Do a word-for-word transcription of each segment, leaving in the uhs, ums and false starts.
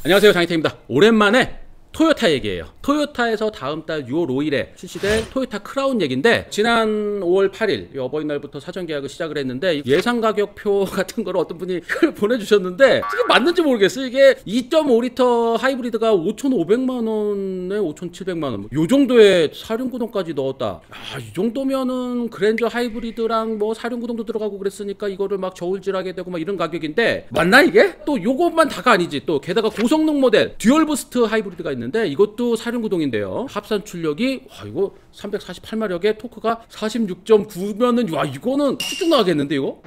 안녕하세요, 장희태입니다. 오랜만에 토요타 얘기예요. 토요타에서 다음 달 유월 오일에 출시될 토요타 크라운 얘기인데, 지난 오월 팔일 어버이날부터 사전 계약을 시작을 했는데 예상 가격표 같은 거를 어떤 분이 보내주셨는데 이게 맞는지 모르겠어요. 이게 이 점 오 리터 하이브리드가 오천오백만 원에 오천칠백만 원, 요 정도의 사륜구동까지 넣었다. 아, 이 정도면은 그랜저 하이브리드랑 뭐 사륜구동도 들어가고 그랬으니까 이거를 막 저울질하게 되고 막 이런 가격인데, 맞나 이게? 또 요것만 다가 아니지. 또 게다가 고성능 모델 듀얼 부스트 하이브리드가 있는 근데 이것도 사륜구동인데요. 합산 출력이 와 이거 삼백사십팔 마력에 토크가 사십육 점 구면은 와 이거는 쭉쭉 나가겠는데 이거?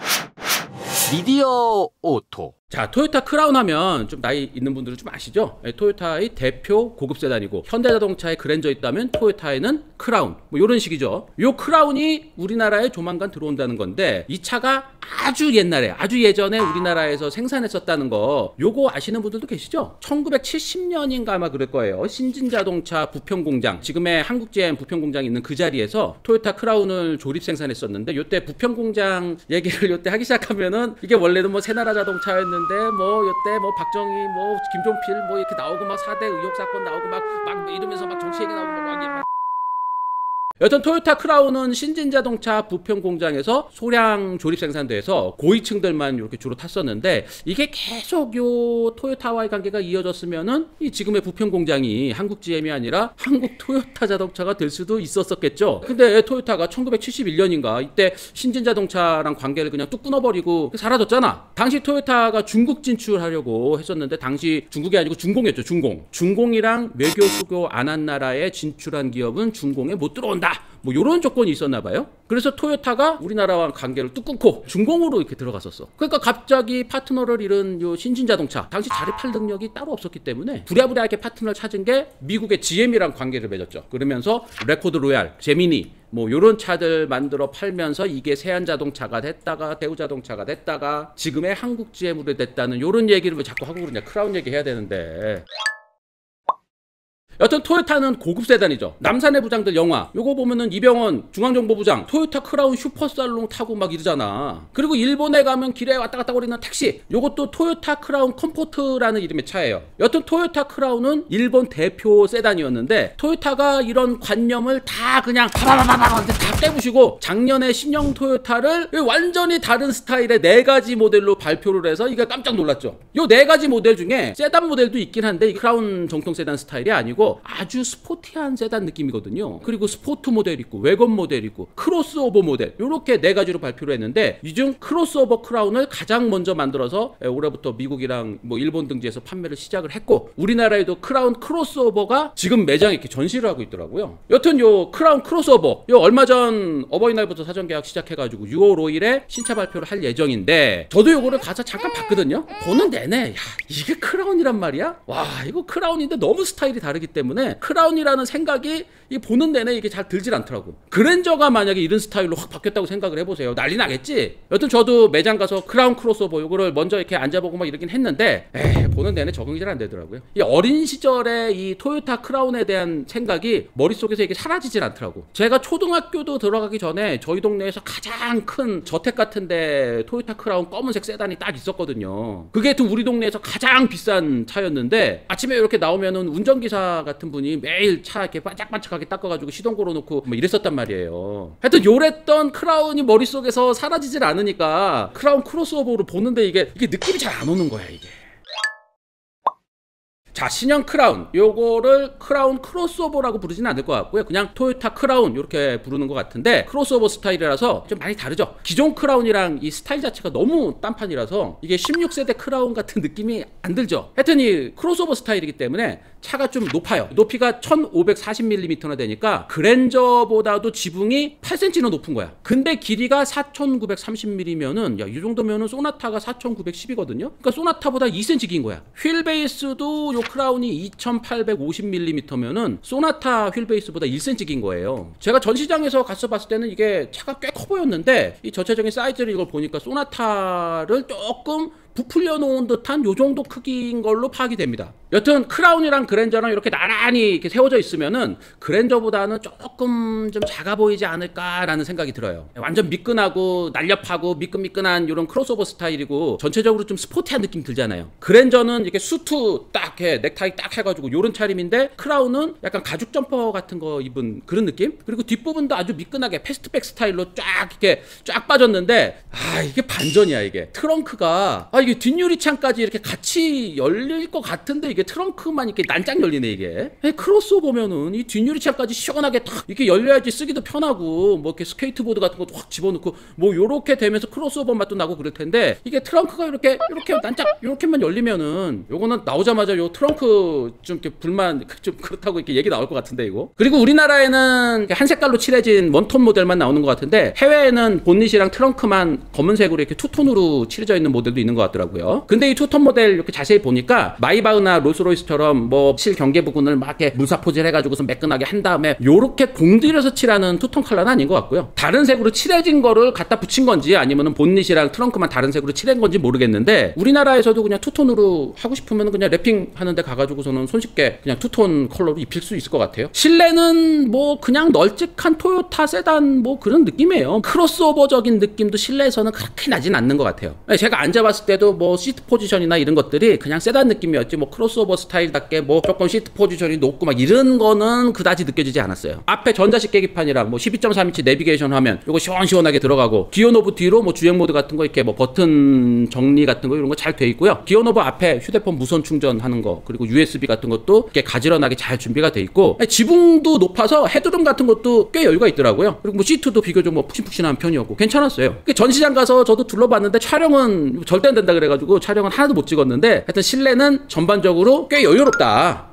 미디어 오토. 자, 토요타 크라운 하면 좀 나이 있는 분들은 좀 아시죠? 네, 토요타의 대표 고급 세단이고, 현대자동차에 그랜저 있다면 토요타에는 크라운, 뭐 이런 식이죠. 요 크라운이 우리나라에 조만간 들어온다는 건데, 이 차가 아주 옛날에 아주 예전에 우리나라에서 생산했었다는 거 요거 아시는 분들도 계시죠? 천구백칠십 년인가 아마 그럴 거예요. 신진자동차 부평공장, 지금의 한국지엠 부평공장이 있는 그 자리에서 토요타 크라운을 조립 생산했었는데, 요때 부평공장 얘기를 요때 하기 시작하면은 이게 원래는 뭐 새나라 자동차였는데 뭐 요때 뭐 박정희 뭐 김종필 뭐 이렇게 나오고 막 사 대 의혹 사건 나오고 막 막 이러면서 막 정치 얘기 나오고 막, 막 여튼 토요타 크라운은 신진자동차 부평공장에서 소량 조립 생산돼서 고위층들만 이렇게 주로 탔었는데, 이게 계속 요 토요타와의 관계가 이어졌으면은 이 지금의 부평공장이 한국지엠이 아니라 한국 토요타 자동차가 될 수도 있었었겠죠. 근데 토요타가 천구백칠십일 년인가 이때 신진자동차랑 관계를 그냥 뚝 끊어버리고 사라졌잖아. 당시 토요타가 중국 진출하려고 했었는데, 당시 중국이 아니고 중공이었죠. 중공. 중공이랑 외교 수교 안 한 나라에 진출한 기업은 중공에 못 들어온다, 뭐 요런 조건이 있었나 봐요. 그래서 토요타가 우리나라와 관계를 뚝 끊고 중공으로 이렇게 들어갔었어. 그러니까 갑자기 파트너를 잃은 요 신진자동차, 당시 자립할 능력이 따로 없었기 때문에 부랴부랴하게 파트너를 찾은 게 미국의 지엠이랑 관계를 맺었죠. 그러면서 레코드 로얄, 제미니 뭐 요런 차들 만들어 팔면서 이게 세안자동차가 됐다가 대우자동차가 됐다가 지금의 한국지엠으로 됐다는 요런 얘기를 왜 자꾸 하고 그러냐. 크라운 얘기 해야 되는데. 여튼 토요타는 고급 세단이죠. 남산의 부장들 영화 요거 보면은 이병헌 중앙정보부장 토요타 크라운 슈퍼살롱 타고 막 이러잖아. 그리고 일본에 가면 길에 왔다 갔다 거리는 택시, 요것도 토요타 크라운 컴포트라는 이름의 차예요. 여튼 토요타 크라운은 일본 대표 세단이었는데, 토요타가 이런 관념을 다 그냥 바바바바바 다 빼부시고 작년에 신형 토요타를 완전히 다른 스타일의 네 가지 모델로 발표를 해서 이게 깜짝 놀랐죠. 요 네 가지 모델 중에 세단 모델도 있긴 한데 크라운 정통 세단 스타일이 아니고 아주 스포티한 세단 느낌이거든요. 그리고 스포트 모델 있고 외건 모델 있고 크로스오버 모델, 요렇게 네 가지로 발표를 했는데, 이 중 크로스오버 크라운을 가장 먼저 만들어서 올해부터 미국이랑 뭐 일본 등지에서 판매를 시작을 했고, 우리나라에도 크라운 크로스오버가 지금 매장에 이렇게 전시를 하고 있더라고요. 여튼 요 크라운 크로스오버 요 얼마 전 어버이날부터 사전 계약 시작해가지고 유월 오일에 신차 발표를 할 예정인데, 저도 요거를 가서 잠깐 봤거든요. 보는 내내 야 이게 크라운이란 말이야? 와 이거 크라운인데 너무 스타일이 다르기 때문에 크라운이라는 생각이 이 보는 내내 이게 잘 들질 않더라고. 그랜저가 만약에 이런 스타일로 확 바뀌었다고 생각을 해보세요. 난리 나겠지? 여튼 저도 매장 가서 크라운 크로스오버 요거를 먼저 이렇게 앉아보고 막 이러긴 했는데, 에이 보는 내내 적응이 잘 안 되더라고요. 이 어린 시절에 이 토요타 크라운에 대한 생각이 머릿속에서 이게 사라지질 않더라고. 제가 초등학교도 들어가기 전에 저희 동네에서 가장 큰 저택 같은데 토요타 크라운 검은색 세단이 딱 있었거든요. 그게 또 우리 동네에서 가장 비싼 차였는데, 아침에 이렇게 나오면은 운전기사 같은 분이 매일 차 이렇게 반짝반짝하게 닦아가지고 시동 걸어놓고 뭐 이랬었단 말이에요. 하여튼 요랬던 크라운이 머릿속에서 사라지질 않으니까 크라운 크로스오버로 보는데 이게 이게 느낌이 잘 안 오는 거야 이게. 자, 신형 크라운 요거를 크라운 크로스오버라고 부르지는 않을 것 같고요. 그냥 토요타 크라운 이렇게 부르는 것 같은데, 크로스오버 스타일이라서 좀 많이 다르죠. 기존 크라운이랑 이 스타일 자체가 너무 딴판이라서 이게 십육 세대 크라운 같은 느낌이 안 들죠. 하여튼 이 크로스오버 스타일이기 때문에 차가 좀 높아요. 높이가 천오백사십 밀리미터나 되니까 그랜저보다도 지붕이 팔 센티미터나 높은 거야. 근데 길이가 사천구백삼십 밀리미터면은 야 이 정도면은 소나타가 사천구백십이거든요. 그러니까 소나타보다 이 센티미터 긴 거야. 휠 베이스도 요 크라운이 이천팔백오십 밀리미터면은 소나타 휠베이스보다 일 센티미터 긴 거예요. 제가 전시장에서 갔어 봤을 때는 이게 차가 꽤 커 보였는데, 이 전체적인 사이즈를 이걸 보니까 소나타를 조금 부풀려 놓은 듯한 요 정도 크기인 걸로 파악이 됩니다. 여튼 크라운이랑 그랜저랑 이렇게 나란히 이렇게 세워져 있으면은 그랜저보다는 조금 좀 작아 보이지 않을까라는 생각이 들어요. 완전 미끈하고 날렵하고 미끈미끈한 이런 크로스오버 스타일이고 전체적으로 좀 스포티한 느낌 들잖아요. 그랜저는 이렇게 수트 딱 해, 넥타이 딱 해가지고 요런 차림인데 크라운은 약간 가죽 점퍼 같은 거 입은 그런 느낌? 그리고 뒷부분도 아주 미끈하게 패스트백 스타일로 쫙 이렇게 쫙 빠졌는데 아 이게 반전이야 이게. 트렁크가 아 이게 뒷유리창까지 이렇게 같이 열릴 것 같은데 이게 트렁크만 이렇게 난짝 열리네 이게. 크로스오버면은 이 뒷유리창까지 시원하게 탁 이렇게 열려야지 쓰기도 편하고 뭐 이렇게 스케이트보드 같은 것도 확 집어넣고 뭐 요렇게 되면서 크로스오버 맛도 나고 그럴 텐데 이게 트렁크가 이렇게 이렇게 난짝 이렇게만 열리면은 요거는 나오자마자 요 트렁크 좀 이렇게 불만 좀 그렇다고 이렇게 얘기 나올 것 같은데 이거. 그리고 우리나라에는 한 색깔로 칠해진 원톤 모델만 나오는 것 같은데 해외에는 본닛이랑 트렁크만 검은색으로 이렇게 투톤으로 칠해져 있는 모델도 있는 것 같더라고요. 근데 이 투톤 모델 이렇게 자세히 보니까 마이바흐나 롤스로이스처럼 뭐 실 경계 부분을 막 이렇게 물사포질 해가지고서 매끈하게 한 다음에 요렇게 공들여서 칠하는 투톤 컬러는 아닌 것 같고요. 다른 색으로 칠해진 거를 갖다 붙인 건지 아니면은 본닛이랑 트렁크만 다른 색으로 칠한 건지 모르겠는데 우리나라에서도 그냥 투톤으로 하고 싶으면 그냥 랩핑 하는데 가가지고서는 손쉽게 그냥 투톤 컬러로 입힐 수 있을 것 같아요. 실내는 뭐 그냥 널찍한 토요타 세단 뭐 그런 느낌이에요. 크로스오버적인 느낌도 실내에서는 그렇게 나진 않는 것 같아요. 제가 앉아봤을 때도 뭐 시트 포지션이나 이런 것들이 그냥 세단 느낌이었지 뭐 크로스오버 스타일답게 뭐 조금 시트 포지션이 높고 막 이런 거는 그다지 느껴지지 않았어요. 앞에 전자식 계기판이랑 뭐 십이 점 삼 인치 내비게이션 화면 요거 시원시원하게 들어가고 기어노브 뒤로 뭐 주행 모드 같은 거 이렇게 뭐 버튼 정리 같은 거 이런 거 잘 돼 있고요. 기어노브 앞에 휴대폰 무선 충전하는 거 그리고 유에스비 같은 것도 이렇게 가지런하게 잘 준비가 돼 있고 지붕도 높아서 헤드룸 같은 것도 꽤 여유가 있더라고요. 그리고 뭐 시트도 비교적 뭐 푹신푹신한 편이었고 괜찮았어요. 전시장 가서 저도 둘러봤는데 촬영은 절대 안 된다 그래가지고 촬영은 하나도 못 찍었는데 하여튼 실내는 전반적으로 꽤 여유롭다.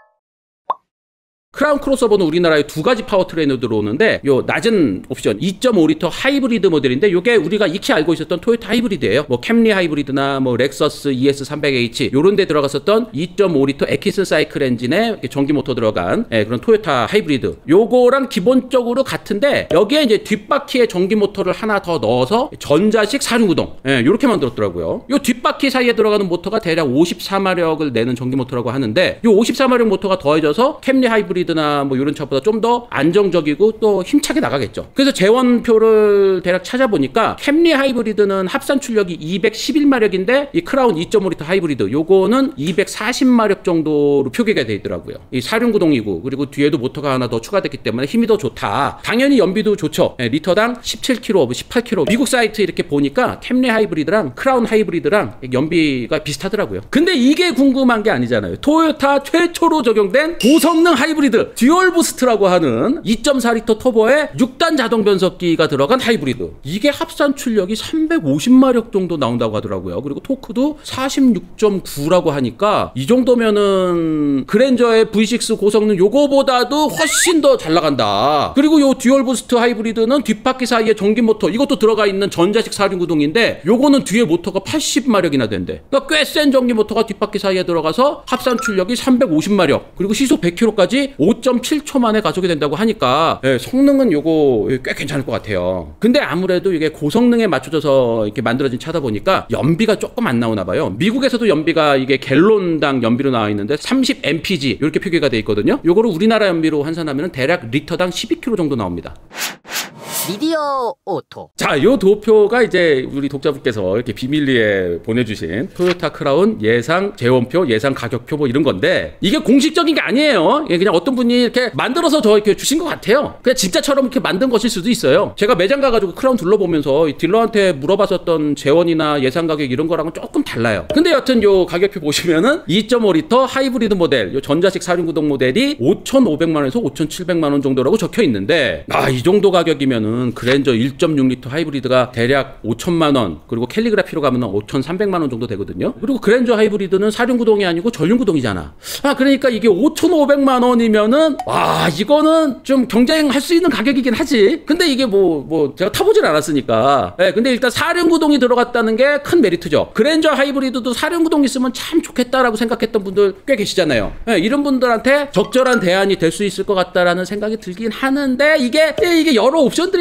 크라운 크로스오버는 우리나라에 두 가지 파워트레인으로 들어오는데 요 낮은 옵션 이 점 오 리터 하이브리드 모델인데 요게 우리가 익히 알고 있었던 토요타 하이브리드예요. 뭐 캠리 하이브리드나 뭐 렉서스 이에스 삼백 에이치 요런 데 들어갔었던 이 점 오 리터 에키스 사이클 엔진에 전기 모터 들어간 예, 그런 토요타 하이브리드. 요거랑 기본적으로 같은데 여기에 이제 뒷바퀴에 전기 모터를 하나 더 넣어서 전자식 사륜구동 예, 요렇게 만들었더라고요. 요 뒷바퀴 사이에 들어가는 모터가 대략 오십사 마력을 내는 전기 모터라고 하는데 요 오십사 마력 모터가 더해져서 캠리 하이브리드 나뭐 이런 차보다 좀 더 안정적이고 또 힘차게 나가겠죠. 그래서 재원표를 대략 찾아보니까 캠리 하이브리드는 합산 출력이 이백십일 마력인데 이 크라운 이 점 오 리터 하이브리드 요거는 이백사십 마력 정도로 표기가 되어 있더라고요. 이 사륜구동이고 그리고 뒤에도 모터가 하나 더 추가됐기 때문에 힘이 더 좋다. 당연히 연비도 좋죠. 예, 리터당 십칠 킬로미터, 십팔 킬로미터. 미국 사이트 이렇게 보니까 캠리 하이브리드랑 크라운 하이브리드랑 연비가 비슷하더라고요. 근데 이게 궁금한 게 아니잖아요. 토요타 최초로 적용된 고성능 하이브리드 듀얼 부스트라고 하는 이 점 사 리터 터보에 육 단 자동 변속기가 들어간 하이브리드. 이게 합산 출력이 삼백오십 마력 정도 나온다고 하더라고요. 그리고 토크도 사십육 점 구라고 하니까 이 정도면은 그랜저의 브이 식스 고성능 요거보다도 훨씬 더 잘 나간다. 그리고 요 듀얼 부스트 하이브리드는 뒷바퀴 사이에 전기 모터 이것도 들어가 있는 전자식 사륜구동인데 요거는 뒤에 모터가 팔십 마력이나 된대. 그러니까 꽤 센 전기 모터가 뒷바퀴 사이에 들어가서 합산 출력이 삼백오십 마력 그리고 시속 백 킬로미터까지 오 점 칠 초 만에 가속이 된다고 하니까 예, 성능은 요거 꽤 괜찮을 것 같아요. 근데 아무래도 이게 고성능에 맞춰져서 이렇게 만들어진 차다 보니까 연비가 조금 안 나오나 봐요. 미국에서도 연비가 이게 갤론당 연비로 나와 있는데 삼십 엠피지 이렇게 표기가 돼 있거든요. 요거를 우리나라 연비로 환산하면 대략 리터당 십이 킬로미터 정도 나옵니다. 미디어 오토. 자, 요 도표가 이제 우리 독자분께서 이렇게 비밀리에 보내주신 토요타 크라운 예상 재원표, 예상 가격표 뭐 이런 건데 이게 공식적인 게 아니에요. 그냥 어떤 분이 이렇게 만들어서 저 이렇게 주신 것 같아요. 그냥 진짜처럼 이렇게 만든 것일 수도 있어요. 제가 매장 가가지고 크라운 둘러보면서 딜러한테 물어봤었던 재원이나 예상 가격 이런 거랑은 조금 달라요. 근데 여튼 요 가격표 보시면은 이 점 오 리터 하이브리드 모델, 요 전자식 사륜구동 모델이 오천오백만 원에서 오천칠백만 원 정도라고 적혀 있는데 아, 이 정도 가격이면은 그랜저 일 점 육 리터 하이브리드가 대략 오천만 원 그리고 캘리그라피로 가면 오천삼백만 원 정도 되거든요. 그리고 그랜저 하이브리드는 사륜구동이 아니고 전륜구동이잖아. 아, 그러니까 이게 오천오백만 원이면은 와, 이거는 좀 경쟁할 수 있는 가격이긴 하지. 근데 이게 뭐 뭐 제가 타보질 않았으니까. 네, 근데 일단 사륜구동이 들어갔다는 게 큰 메리트죠. 그랜저 하이브리드도 사륜구동 있으면 참 좋겠다라고 생각했던 분들 꽤 계시잖아요. 네, 이런 분들한테 적절한 대안이 될 수 있을 것 같다라는 생각이 들긴 하는데 이게 이게 여러 옵션들이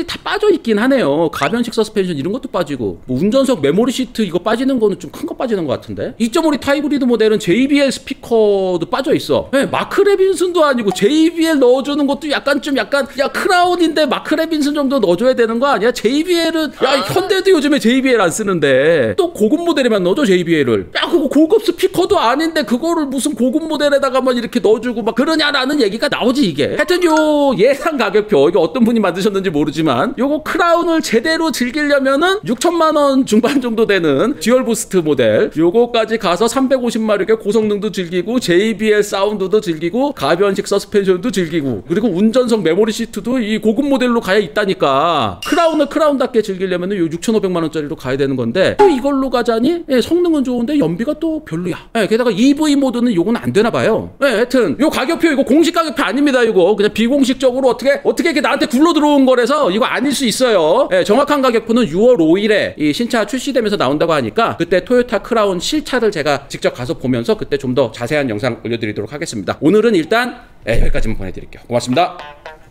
기능들이 다 빠져 있긴 하네요. 가변식 서스펜션 이런 것도 빠지고, 뭐 운전석 메모리 시트 이거 빠지는 거는 좀 큰 거 빠지는 것 같은데. 이 점 오 리 하이브리드 모델은 제이비엘 스피커도 빠져 있어. 네, 마크 레빈슨도 아니고 제이비엘 넣어주는 것도 약간 좀 약간 야 크라운인데 마크 레빈슨 정도 넣어줘야 되는 거 아니야? 제이비엘은 야 현대도 요즘에 제이비엘 안 쓰는데 또 고급 모델에만 넣어줘 제이비엘을. 야 그거 고급 스피커도 아닌데 그거를 무슨 고급 모델에다가만 이렇게 넣어주고 막 그러냐라는 얘기가 나오지 이게. 하여튼 요 예상 가격표 이거 어떤 분이 만드셨는지 모르지만 요거 크라운을 제대로 즐기려면은 육천만 원 중반 정도 되는 듀얼 부스트 모델 요거까지 가서 삼백오십 마력의 고성능도 즐기고 제이비엘 사운드도 즐기고 가변식 서스펜션도 즐기고 그리고 운전석 메모리 시트도 이 고급 모델로 가야 있다니까. 크라운을 크라운답게 즐기려면은 요 육천오백만 원짜리로 가야 되는 건데 또 이걸로 가자니 예, 성능은 좋은데 연비가 또 별로야. 예, 게다가 이브이 모드는 요거는 안 되나 봐요. 예, 하여튼 요 가격표 이거 공식 가격표 아닙니다. 이거 그냥 비공식적으로 어떻게 어떻게 이렇게 나한테 굴러 들어온 거라서 이거 아닐 수 있어요. 예, 정확한 가격표는 유월 오일에 이 신차 출시되면서 나온다고 하니까 그때 토요타 크라운 실차를 제가 직접 가서 보면서 그때 좀 더 자세한 영상 올려드리도록 하겠습니다. 오늘은 일단 예, 여기까지만 보내드릴게요. 고맙습니다.